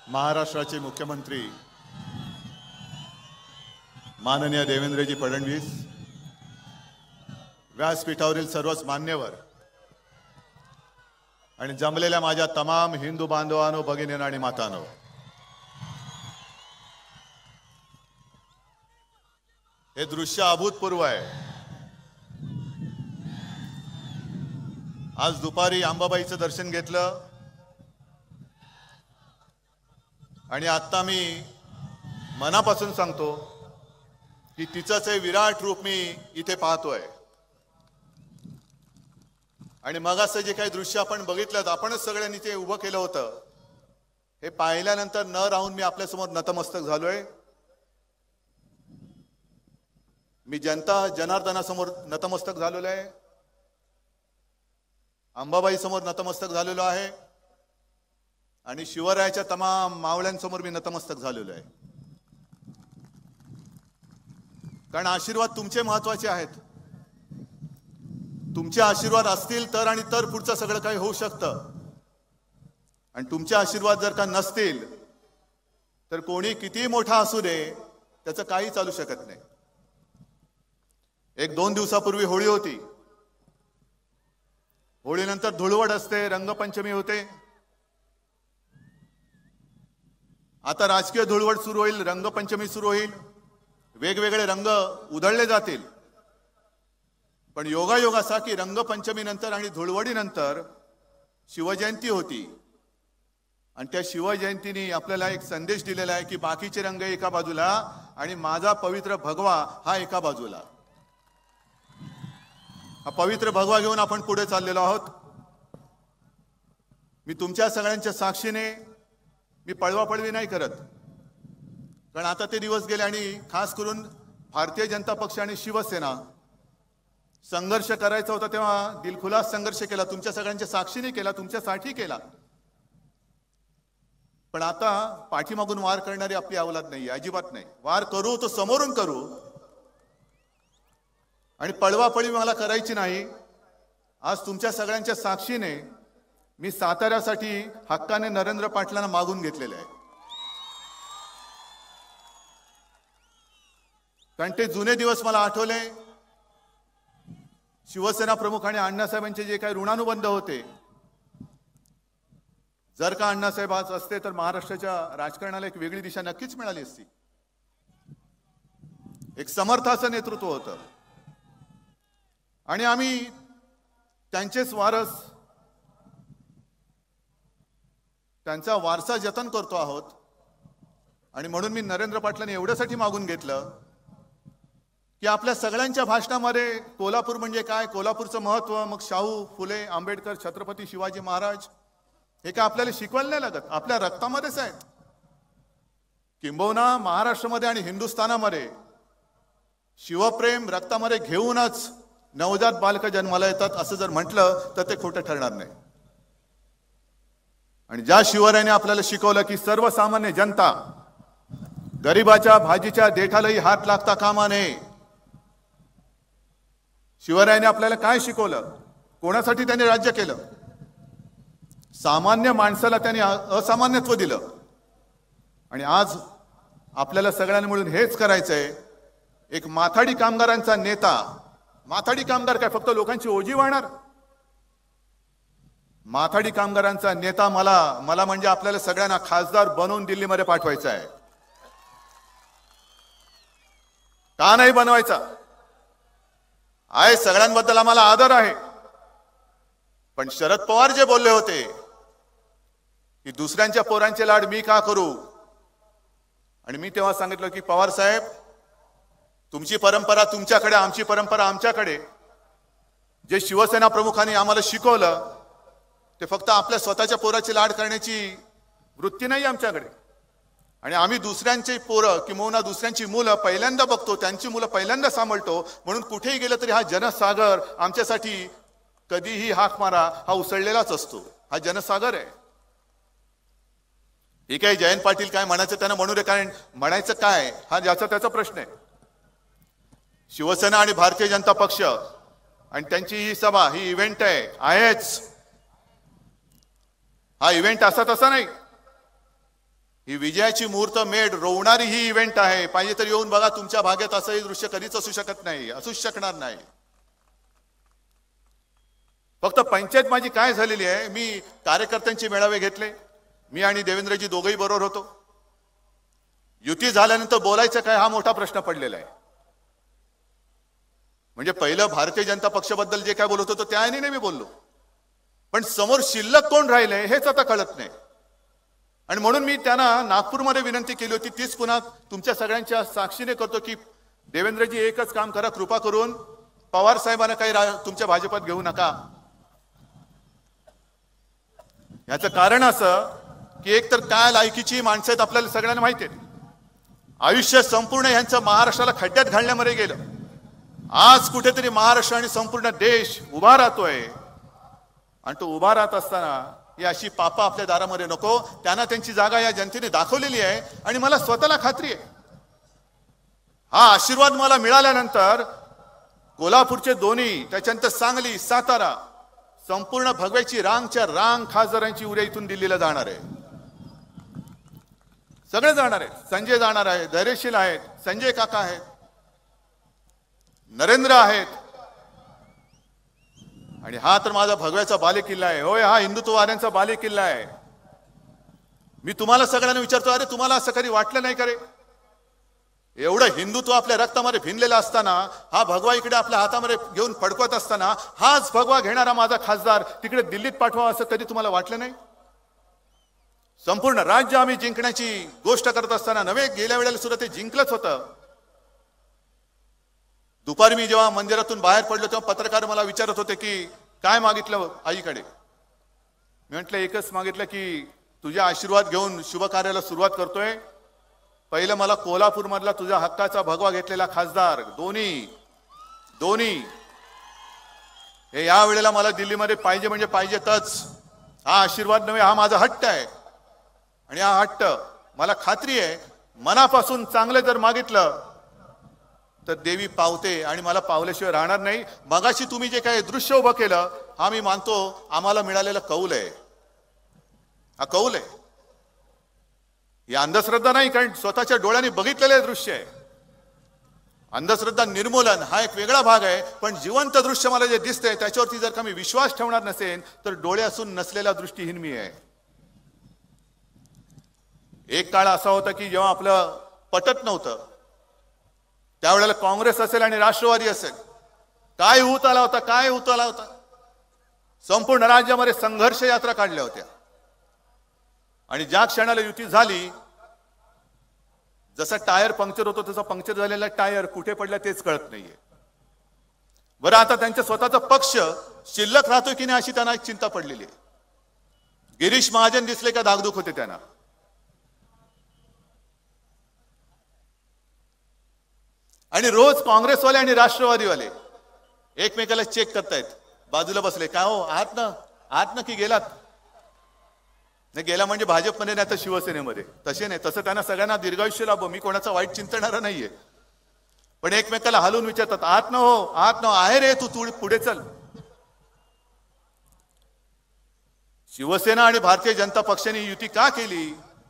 महाराष्ट्राचे मुख्यमंत्री माननीय देवेंद्रजी फडणवीस, व्यासपीठावरील सर्वच मान्यवर आणि जमलेल्या माझ्या तमाम हिंदू बांधवांनो, भगिनींनो आणि मातांनो, हे दृश्य अभूतपूर्व आहे। आज दुपारी अंबाबाईचं दर्शन घेतलं आणि आता मी मनापासून सांगतो की तिचंच हे विराट रूप मी इथे पाहतोय। आणि मग असं जे काही दृश्य आपण बघितलं, आपणच सगळ्यांनी ते उभं केलं होतं, हे पाहिल्यानंतर न राहून मी आपल्यासमोर नतमस्तक झालोय। मी जनता जनार्दनासमोर नतमस्तक झालेलो आहे, अंबाबाई समोर नतमस्तक झालेलो आहे आणि शिवरायाच्या तमाम मावळ्यांसमोर मी नतमस्तक झालेलो आहे। कारण आशीर्वाद तुमचे महत्त्वाचे आहेत। तुमचे आशीर्वाद असतील तर आणि तर पुढचं सगळं काही होऊ शकतं, आणि तुमचे आशीर्वाद जर का नसतील तर कोणी किती मोठा असू दे त्याचं काही चालू शकत नाही। एक दोन दिवसापूर्वी होळी होती, होळीनंतर धुळवड असते, रंगपंचमी होते। आता राजकीय धुळवड सुरू होईल, रंगपंचमी सुरू होईल, वेगवेगळे रंग उधळले जातील। पण योगायोग असा की रंगपंचमी नंतर आणि धुळवडी नंतर शिवजयंती होती, आणि त्या शिवजयंतीने आपल्याला एक संदेश दिलेला आहे की बाकीचे रंग एका बाजूला आणि माझा पवित्र भगवा हा एका बाजूला। हा पवित्र भगवा घेऊन आपण पुढे चाललेलो आहोत। मी तुमच्या सगळ्यांच्या साक्षीने मी पळवापळवी नाही करत, कारण आता ते दिवस गेले आणि खास करून भारतीय जनता पक्ष आणि शिवसेना संघर्ष करायचा होता तेव्हा दिलखुलास संघर्ष केला, तुमच्या सगळ्यांच्या साक्षीने केला, तुमच्यासाठी केला। पण आता पाठीमागून वार करणारी आपली अवलाद नाही, अजिबात नाही। वार करू तो समोरून करू, आणि पळवापळी मला करायची नाही। आज तुमच्या सगळ्यांच्या साक्षीने मी साताऱ्यासाठी हक्काने नरेंद्र पाटलांना मागून घेतलेले आहे, कारण ते जुने दिवस मला आठवले। शिवसेना प्रमुख आणि अण्णासाहेबांचे जे काही ऋणानुबंध होते, जर का अण्णासाहेब आज असते तर महाराष्ट्राच्या राजकारणाला एक वेगळी दिशा नक्कीच मिळाली असती। एक समर्थ असं नेतृत्व होतं, आणि आम्ही त्यांचेच वारस, त्यांचा वारसा जतन करतो आहोत। आणि म्हणून मी नरेंद्र पाटलांनी एवढ्यासाठी मागून घेतलं की आपल्या सगळ्यांच्या भाषणामध्ये कोल्हापूर म्हणजे काय, कोल्हापूरचं महत्त्व, मग शाहू फुले, आंबेडकर, छत्रपती शिवाजी महाराज, हे काय आपल्याला शिकवायला नाही लागत, आपल्या रक्तामध्येच आहेत। किंबहुना महाराष्ट्रामध्ये आणि हिंदुस्थानामध्ये शिवप्रेम रक्तामध्ये घेऊनच नवजात बालक जन्माला येतात, असं जर म्हटलं तर ते खोटं ठरणार नाही। आणि ज्या शिवरायाने आपल्याला शिकवलं की सर्वसामान्य जनता गरिबाच्या भाजीच्या देठालाही हात लागता कामा नये, शिवरायाने आपल्याला काय शिकवलं, कोणासाठी त्यांनी राज्य केलं, सामान्य माणसाला त्यांनी असामान्यत्व दिलं। आणि आज आपल्याला सगळ्यांना मिळून हेच करायचंय। एक माथाडी कामगारांचा नेता, माथाडी कामगार काय फक्त लोकांची ओझी वाहणार, माथाडी कामगारांचा नेता मला म्हणजे आपल्याला सगळ्यांना खासदार बनवून दिल्लीमध्ये पाठवायचा आहे। का नाही बनवायचा आहे, सगळ्यांबद्दल आम्हाला आदर आहे। पण शरद पवार जे बोलले होते की दुसऱ्यांच्या पोरांचे लाड मी का करू, आणि मी तेव्हा सांगितलं की पवार साहेब, तुमची परंपरा तुमच्याकडे, आमची परंपरा आमच्याकडे। जे शिवसेना प्रमुखांनी आम्हाला शिकवलं ते फक्त आपल्या स्वतःच्या पोराची लाड करण्याची वृत्ती नाही आमच्याकडे, आणि आम्ही दुसऱ्यांची पोरं किंवा दुसऱ्यांची मुलं पहिल्यांदा बघतो, त्यांची मुलं पहिल्यांदा सांभाळतो। म्हणून कुठेही गेलं तरी हा जनसागर आमच्यासाठी कधीही हाक मारा हा उसळलेलाच असतो, हा जनसागर आहे। ठीक आहे, जयंत पाटील काय म्हणायचं त्यांना म्हणू दे, कारण म्हणायचं काय हा ज्याचा त्याचा प्रश्न आहे। शिवसेना आणि भारतीय जनता पक्ष आणि त्यांची ही सभा, ही इव्हेंट आहेच। हा इव्हेंट असा तसा नाही, ही विजयाची मुहूर्त मेढ रोवणारी ही इव्हेंट आहे. पाहिजे तर येऊन बघा, तुमच्या भागात असंही दृश्य कधीच असू शकत नाही, असूच शकणार नाही. फक्त पंचायत माझी काय झालेली आहे, मी कार्यकर्त्यांचे मेळावे घेतले, मी आणि देवेंद्रजी दोघंही बरोबर होतो. युती झाल्यानंतर बोलायचं काय हा मोठा प्रश्न पडलेला आहे. म्हणजे पहिलं भारतीय जनता पक्षाबद्दल जे काय बोलत होतो त्या आईने मी बोललो, पण समोर शिल्लक कोण राहिले हेच आता कळत नाही. आणि म्हणून मी त्यांना नागपूरमध्ये विनंती केली होती, तीच पुन्हा तुमच्या सगळ्यांच्या साक्षीने करतो की देवेंद्रजी एकच काम करा, कृपा करून पवार साहेबांना काही तुमच्या भाजपात घेऊ नका. याचं कारण असं की एक तर काय लायकीची माणसं आहेत आपल्याला सगळ्यांना माहिती आहे. आयुष्य संपूर्ण यांचं महाराष्ट्राला खड्ड्यात घालण्यामध्ये गेलं. आज कुठेतरी महाराष्ट्र आणि संपूर्ण देश उभा राहतोय, आणि तो उभा राहत असताना ही अशी पापा आपल्या दारामध्ये नको. त्यांना त्यांची जागा या जनतेने दाखवलेली आहे, आणि मला स्वतःला खात्री आहे हा आशीर्वाद मला मिळाल्यानंतर कोल्हापूरचे दोन्ही, त्याच्यानंतर सांगली, सातारा, संपूर्ण भगव्याची रांगच्या रांग खासदारांची उद्या इथून दिल्लीला जाणार आहे. सगळे जाणार आहेत. संजय जाणार आहे, धैर्यशील आहेत, संजय काका आहेत, नरेंद्र आहेत, आणि हा तर माझा भगव्याचा बालेकिल्ला आहे. होय, हा हिंदुत्ववाद्यांचा बालेकिल्ला आहे. मी तुम्हाला सगळ्यांना विचारतो, अरे तुम्हाला असं कधी वाटलं नाही का रे, एवढं हिंदुत्व आपल्या रक्तामध्ये भिनलेलं असताना, हा भगवा इकडे आपल्या हातामध्ये घेऊन फडकवत असताना, हाच भगवा घेणारा माझा खासदार तिकडे दिल्लीत पाठवा असं कधी तुम्हाला वाटलं नाही? संपूर्ण राज्य आम्ही जिंकण्याची गोष्ट करत असताना नव्हे, गेल्या वेळेला सुद्धा ते जिंकलंच होतं. दुपारी मी जेव्हा मंदिरातून बाहेर पडलो तेव्हा पत्रकार मला विचारत होते की काय मागितलं आईकडे. मी म्हटलं एकच मागितलं की तुझ्या आशीर्वाद घेऊन शुभ कार्याला सुरुवात करतोय. पहिलं मला कोल्हापूर मधला तुझ्या हक्काचा भगवा घेतलेला खासदार दोन्ही हे या वेळेला मला दिल्लीमध्ये पाहिजे म्हणजे पाहिजेतच. हा आशीर्वाद नव्हे, हा माझा हट्ट आहे. आणि हा हट्ट मला खात्री आहे मनापासून चांगले जर मागितलं तर देवी पावते, आणि मला पावल्याशिवाय राहणार नाही. मगाशी तुम्ही जे काही दृश्य उभं केलं, हा मी मानतो आम्हाला मिळालेला कौल आहे. हा कौल आहे, ही अंधश्रद्धा नाही, कारण स्वतःच्या डोळ्यांनी बघितलेले दृश्य आहे. अंधश्रद्धा निर्मूलन हा एक वेगळा भाग आहे, पण जिवंत दृश्य मला जे दिसतंय त्याच्यावरती जर का मी विश्वास ठेवणार नसेल तर डोळे असून नसलेला दृष्टीहीन मी आहे. एक काळ असा होता की जेव्हा आपलं पटत नव्हतं त्यावेळेला काँग्रेस असेल आणि राष्ट्रवादी असेल, काय होत आला होता. संपूर्ण राज्यामध्ये संघर्ष यात्रा काढल्या होत्या, आणि ज्या क्षणाला युती झाली, जसा टायर पंक्चर होतो तसा पंक्चर झालेला टायर कुठे पडला तेच कळत नाहीये. बरं, आता त्यांचा स्वतःचा पक्ष शिल्लक राहतोय की नाही अशी त्यांना एक चिंता पडलेली आहे. गिरीश महाजन दिसले का धाकधूक होते त्यांना. आणि रोज काँग्रेसवाले आणि राष्ट्रवादीवाले एकमेकाला चेक करतायत, बाजूला बसले. काय हो, आहात ना की गेलात? नाही, गेला म्हणजे भाजपमध्ये नाही तर शिवसेनेमध्ये. तसे नाही, तसं त्यांना सगळ्यांना दीर्घायुष्य लाभो, मी कोणाचा वाईट चिंतणारा नाहीये. पण एकमेकाला हलवून विचारतात, आहात ना, आहे रे, तू पुढे चल. शिवसेना आणि भारतीय जनता पक्षाने युती का केली,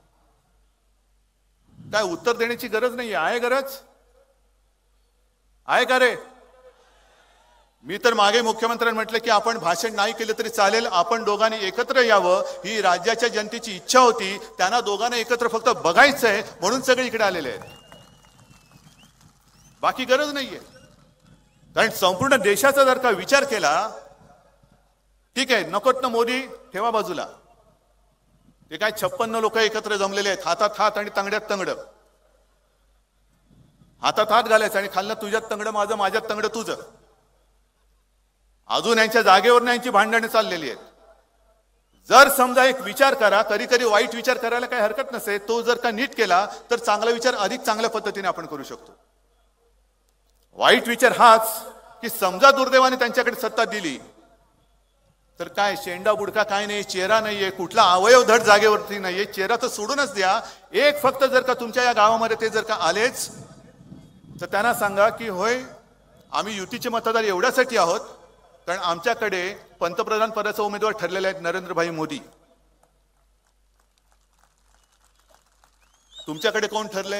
काय उत्तर देण्याची गरज नाही आहे. गरज आहे का रे? मी तर मागे मुख्यमंत्र्यांनी म्हटलं की आपण भाषण नाही केलं तरी चालेल, आपण दोघांनी एकत्र यावं, ही राज्याच्या जनतेची इच्छा होती. त्यांना दोघांना एकत्र फक्त बघायचंय म्हणून सगळे इकडे आलेले आहेत, बाकी गरज नाहीये. कारण संपूर्ण देशाचा जर का विचार केला, ठीक आहे, नकोत ना मोदी ठेवा बाजूला, ते काय 56 लोक एकत्र जमलेले आहेत, हातात हात आणि तंगड्यात तंगड. हातात हात घालायचं आणि खाल्लं तुझ्यात तंगड माझं, माझ्यात तंगड तुझं. अजून यांच्या जागेवर यांची भांडणे चाललेली आहेत. जर समजा एक विचार करा, कधी वाईट विचार करायला काही हरकत नसेल, तो जर का नीट केला तर चांगला विचार अधिक चांगल्या पद्धतीने आपण करू शकतो. वाईट विचार हाच की समजा दुर्दैवाने त्यांच्याकडे सत्ता दिली तर काय शेंडा बुडका काय नाही, चेहरा नाहीये, कुठला अवयव धड जागेवरती नाहीये. चेहरा तर सोडूनच द्या, एक फक्त जर का तुमच्या या गावामध्ये ते जर का आलेच तर त्यांना सांगा की होय, आम्ही युतीचे मतदार एवढ्यासाठी आहोत कारण आमच्याकडे पंतप्रधान पदाचा उमेदवार ठरलेले आहेत नरेंद्रभाई मोदी. तुमच्याकडे कोण ठरले?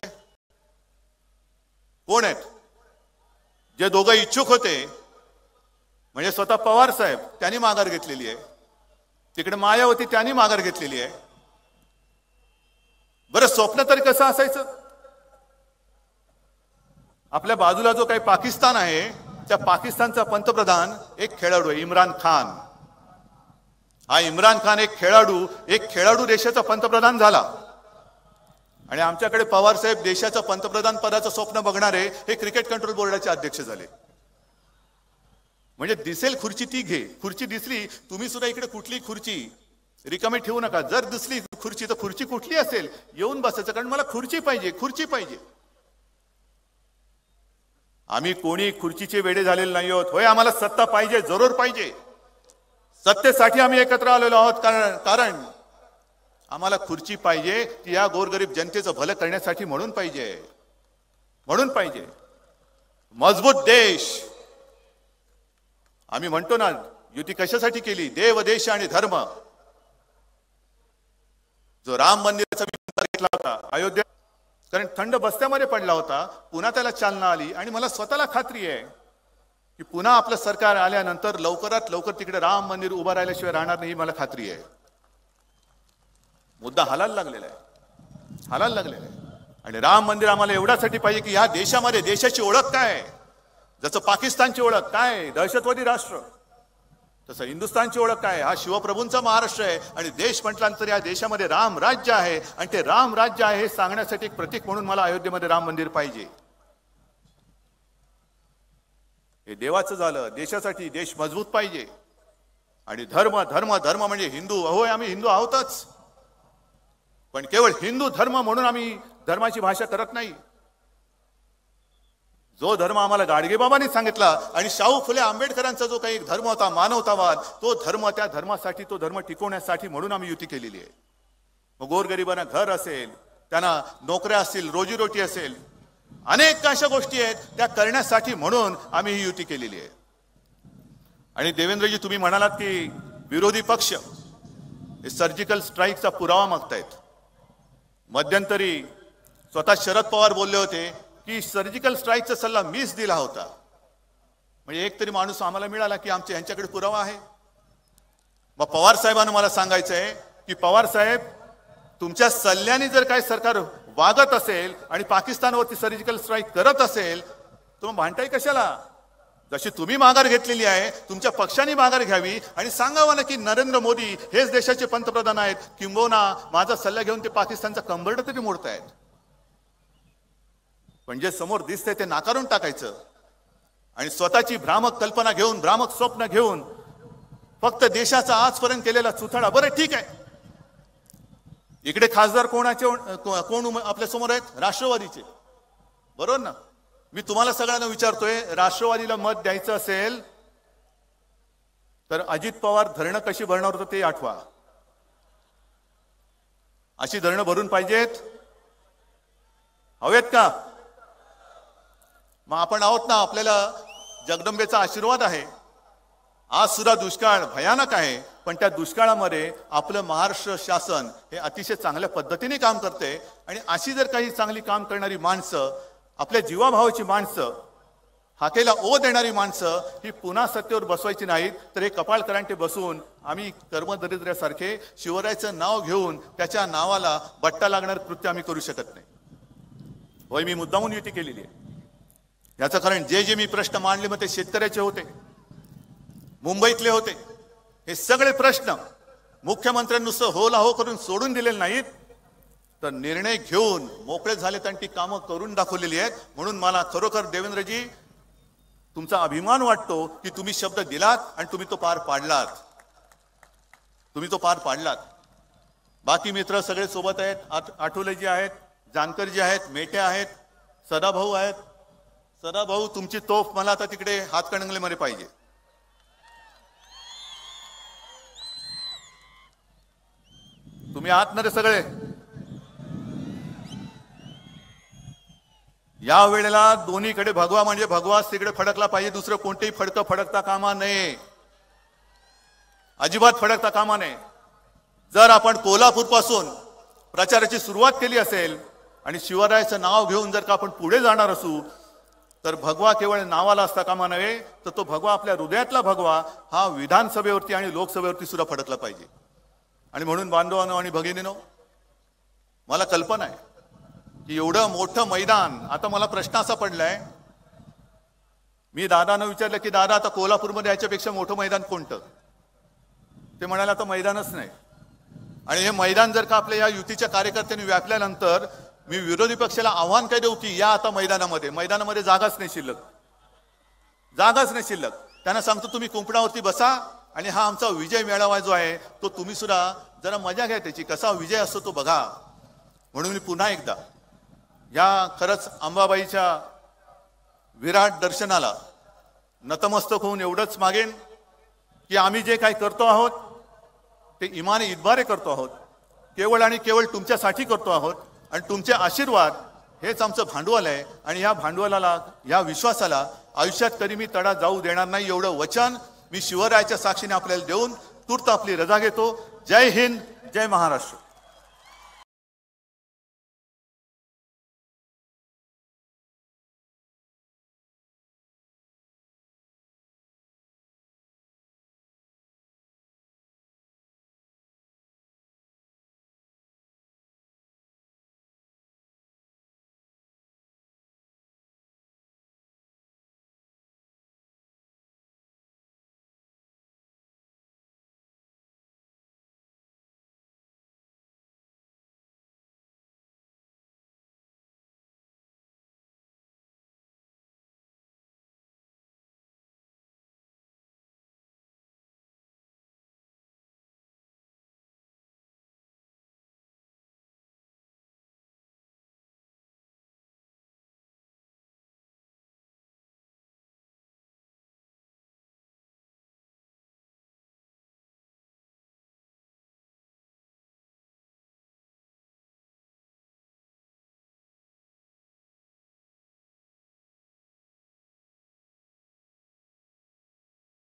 कोण आहेत? जे दोघं इच्छुक होते म्हणजे स्वतः पवार साहेब, त्यांनी माघार घेतलेली आहे. तिकडे मायावती त्यांनी माघार घेतलेली आहे. बरं, स्वप्न तरी कसं असायचं? आपल्या बाजूला जो काही पाकिस्तान आहे, त्या पाकिस्तानचा पंतप्रधान एक खेळाडू आहे, इम्रान खान. हा इम्रान खान एक खेळाडू देशाचा पंतप्रधान झाला. आणि आमच्याकडे पवार साहेब देशाचं पंतप्रधान पदाचं स्वप्न बघणारे हे क्रिकेट कंट्रोल बोर्डाचे अध्यक्ष झाले. म्हणजे दिसेल खुर्ची ती घे. खुर्ची दिसली, तुम्ही सुद्धा इकडे कुठली खुर्ची रिकामी ठेवू नका. जर दिसली खुर्ची तर खुर्ची कुठली असेल येऊन बसायचं, कारण मला खुर्ची पाहिजे. आम्ही कोणी खुर्चीचे वेडे झालेले नाही आहोत. होय, आम्हाला सत्ता पाहिजे, जरूर पाहिजे. सत्तेसाठी आम्ही एकत्र आलेलो आहोत, कारण आम्हाला खुर्ची पाहिजे ती या गोरगरीब जनतेचं भलं करण्यासाठी म्हणून पाहिजे. मजबूत देश. आम्ही म्हणतो ना, युती कशासाठी केली? देव, देश आणि धर्म. जो राम मंदिराचा घेतला होता अयोध्या, कारण थंड बस्त्यामध्ये पडला होता, पुन्हा त्याला चालना आली. आणि मला स्वतःला खात्री आहे की पुन्हा आपलं सरकार आल्यानंतर लवकरात लवकर तिकडे राम मंदिर उभं राहिल्याशिवाय राहणार नाही, मला खात्री आहे. मुद्दा हालायला लागलेला आहे. आणि राम मंदिर आम्हाला एवढ्यासाठी पाहिजे की या देशामध्ये देशाची ओळख काय? जसं पाकिस्तानची ओळख काय? दहशतवादी राष्ट्र. तसं हिंदुस्थानची ओळख काय? हा शिवप्रभूंचा महाराष्ट्र आहे. आणि देश म्हटल्यानंतर या देशामध्ये राम राज्य आहे. आणि ते राम राज्य आहे हे सांगण्यासाठी एक प्रतीक म्हणून मला अयोध्येमध्ये राम मंदिर पाहिजे. हे देवाचं झालं. देशासाठी देश मजबूत पाहिजे. आणि धर्म म्हणजे हिंदू. होय, आम्ही हिंदू आहोतच, पण केवळ हिंदू धर्म म्हणून आम्ही धर्माची भाषा करत नाही. जो धर्म आम्हाला गाडगेबाबांनी सांगितला आणि शाहू फुले आंबेडकरांचा जो काही धर्म होता, मानवतावाद, तो धर्म, त्या धर्मासाठी, तो धर्म टिकवण्यासाठी म्हणून आम्ही युती केलेली आहे. मग गोरगरिबांना घर असेल, त्यांना नोकऱ्या असतील, रोजीरोटी असेल, अनेक अशा गोष्टी आहेत त्या करण्यासाठी म्हणून आम्ही ही युती केलेली आहे. आणि देवेंद्रजी, तुम्ही म्हणालात की विरोधी पक्ष हे सर्जिकल स्ट्राईकचा पुरावा मागतायत. मध्यंतरी स्वतः शरद पवार बोलले होते की सर्जिकल स्ट्राईकचा सल्ला मीच दिला होता. म्हणजे एक तरी माणूस आम्हाला मिळाला की आमच्या यांच्याकडे पुरावा आहे. मग पवार साहेबांना मला सांगायचं आहे की पवार साहेब, तुमच्या सल्ल्याने जर काय सरकार वागत असेल आणि पाकिस्तानवरती सर्जिकल स्ट्राईक करत असेल तर मग भांडताय कशाला? जशी तुम्ही माघार घेतलेली आहे, तुमच्या पक्षाने माघार घ्यावी आणि सांगावं ना की नरेंद्र मोदी हेच देशाचे पंतप्रधान आहेत, किंबहुना माझा सल्ला घेऊन ते पाकिस्तानचा कंबरड तरी मोडतायत. पण जे समोर दिसतंय ते नाकारून टाकायचं आणि स्वतःची भ्रामक कल्पना घेऊन, भ्रामक स्वप्न घेऊन फक्त देशाचा आजपर्यंत केलेला चुथडा. बरं, ठीक आहे, इकडे खासदार कोण आपल्या समोर आहेत? राष्ट्रवादीचे, बरोबर ना? मी तुम्हाला सगळ्यांना विचारतोय, राष्ट्रवादीला मत द्यायचं असेल तर अजित पवार धरणं कशी भरणार होतं ते आठवा. अशी धरणं भरून पाहिजेत, हवेत का? मग आपण आहोत ना, आपल्याला जगदंबेचा आशीर्वाद आहे. आज सुद्धा दुष्काळ भयानक आहे, पण त्या दुष्काळामध्ये आपलं महाराष्ट्र शासन हे अतिशय चांगल्या पद्धतीने काम करते. आणि अशी जर काही चांगली काम करणारी माणसं, आपल्या जीवाभावाची माणसं, हाकेला ओ देणारी माणसं ही पुन्हा सत्तेवर बसवायची नाहीत, तर हे कपाळकरांटे बसून आम्ही कर्मदरिद्र्यासारखे शिवरायाचं नाव घेऊन त्याच्या नावाला बट्टा लागणार कृत्य आम्ही करू शकत नाही. होय, मी मुद्दामून युती केलेली आहे. याचं कारण जे मी प्रश्न मांडले मग ते शेतकऱ्याचे होते, मुंबईतले होते. हे सगळे प्रश्न मुख्यमंत्र्यांनी नुसतं होला हो करून सोडून दिलेले नाहीत, तर निर्णय घेऊन मोकळे झालेत आणि ती कामं करून दाखवलेली आहेत. म्हणून मला खरोखर देवेंद्रजी तुमचा अभिमान वाटतो की तुम्ही शब्द दिलात आणि तुम्ही तो पार पाडलात. बाकी मित्र सगळे सोबत आहेत. आठवलेजी आहेत, जानकरजी आहेत, मेटे आहेत, सदाभाऊ आहेत. सदाभाऊ, तुमची तोफ मला आता तिकडे हातकणंगलेमध्ये पाहिजे. तुम्ही आहात ना रे सगळे? या वेळेला दोन्हीकडे भगवा म्हणजे भगवाच तिकडे फडकला पाहिजे. दुसरं कोणतेही फडकं फडकता कामा नये, अजिबात फडकता कामा नये. जर आपण कोल्हापूर पासून प्रचाराची सुरुवात केली असेल आणि शिवरायाचं नाव घेऊन जर का आपण पुढे जाणार असू तर भगवा केवळ नावाला असता कामा नये, तर तो भगवा आपल्या हृदयातला भगवा हा विधानसभेवरती आणि लोकसभेवरती सुद्धा फडकला पाहिजे. आणि म्हणून बांधवांनो आणि भगिनीनो, मला कल्पना आहे की एवढं मोठं मैदान, आता मला प्रश्न असा पडलाय, मी दादानं विचारलं की दादा आता कोल्हापूरमध्ये याच्यापेक्षा मोठं मैदान कोणतं? ते म्हणाले आता मैदानच नाही. आणि हे मैदान जर का आपल्या या युतीच्या कार्यकर्त्यांनी व्यापल्यानंतर मी विरोधी पक्षाला आव्हान काय देऊ की या आता मैदानामध्ये जागाच नाही शिल्लक, जागाच नाही शिल्लक. त्यांना सांगतो तुम्ही कुंपणावरती बसा आणि हा आमचा विजय मेळावा जो आहे तो तुम्ही सुद्धा जरा मजा घ्या, त्याची कसा विजय असतो तो बघा. म्हणून मी पुन्हा एकदा या खरंच अंबाबाईच्या विराट दर्शनाला नतमस्तक होऊन एवढंच मागेन की आम्ही जे काही करतो आहोत ते इमाने इतबारे करतो आहोत, केवळ आणि केवळ तुमच्यासाठी करतो आहोत. आणि तुमचे आशीर्वाद हेच आमचं भांडवल आहे. आणि या भांडवलाला, या विश्वासाला आयुष्यात कधी मी तडा जाऊ देणार नाही, एवढं वचन मी शिवरायाच्या साक्षीने आपल्याला देऊन तूर्त आपली रजा घेतो. जय हिंद, जय महाराष्ट्र.